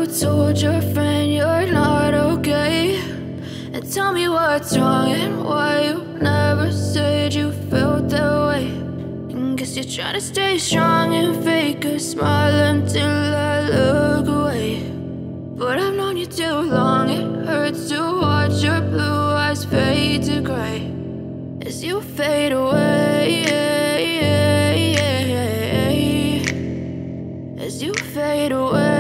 told your friend you're not okay, and tell me what's wrong and why you never said you felt that way. And guess you're trying to stay strong and fake a smile until I look away. But I've known you too long, it hurts to watch your blue eyes fade to gray as you fade away, as you fade away.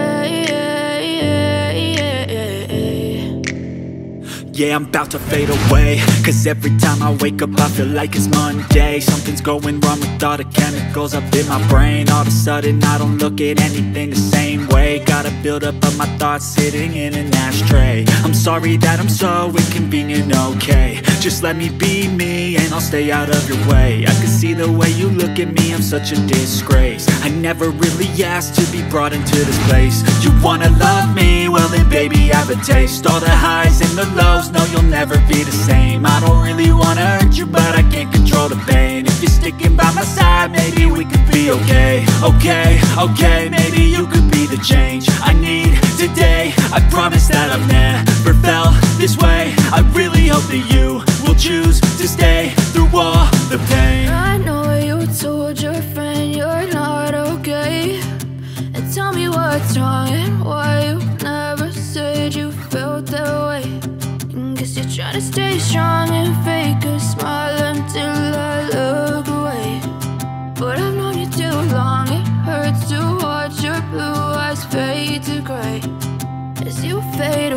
Yeah, I'm about to fade away, cause every time I wake up I feel like it's Monday. Something's going wrong with all the chemicals up in my brain. All of a sudden I don't look at anything the same way. Gotta build up of my thoughts sitting in an ashtray. I'm sorry that I'm so inconvenient, okay. Just let me be me and I'll stay out of your way. I can see the way you look at me, I'm such a disgrace. I never really asked to be brought into this place. You wanna love me? Well then baby, have a taste. All the highs and the lows, no, you'll never be the same. I don't really wanna hurt you, but I can't control the pain. If you're sticking by my side, maybe we could be okay. Okay, maybe you could be the change I need today. I promise that I've never felt this way. I really hope that you will choose to stay through all the pain. I know you told your friend you're not okay, and tell me what's wrong and why you never said you felt that way. Guess you're trying to stay strong and fake a smile until I look away. But I've known you too long, it hurts to watch your blue eyes fade to gray as you fade